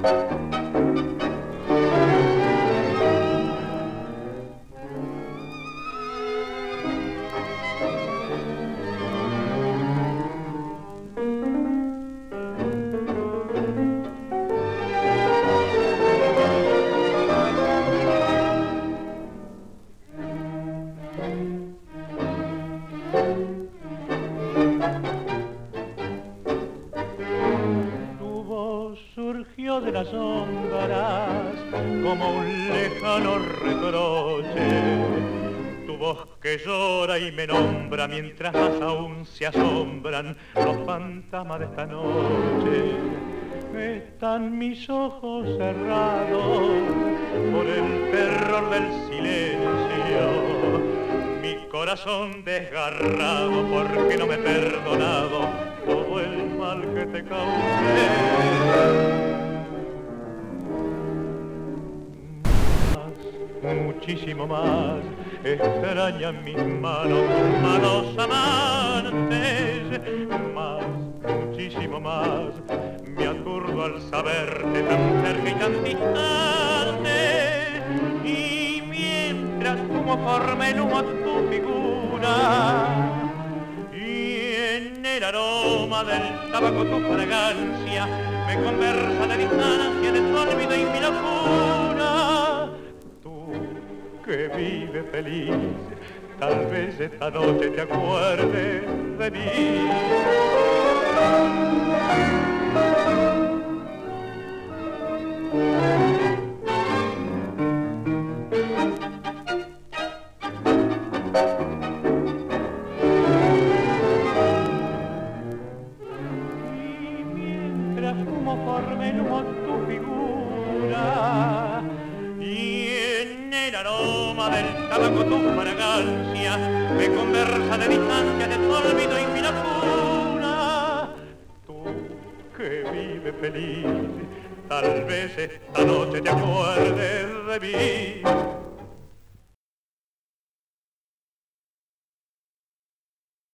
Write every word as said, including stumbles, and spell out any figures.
Surgió de las sombras como un lejano reproche, tu voz que llora y me nombra mientras más aún se asombran los fantasmas de esta noche. Están mis ojos cerrados por el terror del silencio, mi corazón desgarrado porque no me he perdonado todo el mal que te causé. Más, muchísimo más, extrañan mis manos, manos amantes. Más, muchísimo más, me aturdo al saberte tan cerca y tan distante. Y mientras como por menú a tu figura, en el aroma del tabaco tu fragancia me conversa de distancia de tu olvido y mi locura. Tú que vives feliz, tal vez esta noche te acuerdes de mí. Como por menú tu figura y en el aroma del tabaco tu fragancia me conversa de distancia de tu olvido y mi locura. Tú que vives feliz, tal vez esta noche te acuerdes de mí.